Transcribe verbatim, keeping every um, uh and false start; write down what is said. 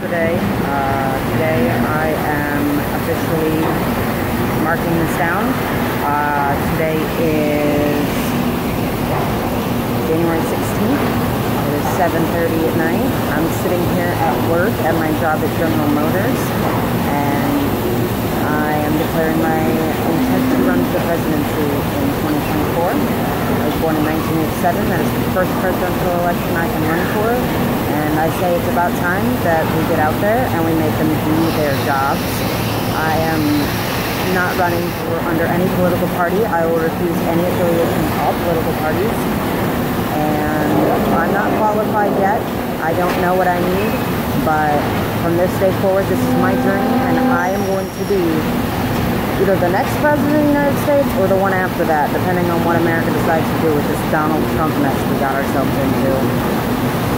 Day. Uh, today I am officially marking this down. Uh, today is January sixteenth. It is seven thirty at night. I'm sitting here at work at my job at General Motors, and I am declaring my intent to run for the presidency in twenty twenty-four. I was born in nineteen eighty-seven. That is the first presidential election I can run for. And I say it's about time that we get out there and we make them do their jobs. I am not running for under any political party. I will refuse any affiliation with all political parties. And I'm not qualified yet. I don't know what I need. But from this day forward, this is my journey. And I am going to be either the next president of the United States or the one after that, depending on what America decides to do with this Donald Trump mess we got ourselves into.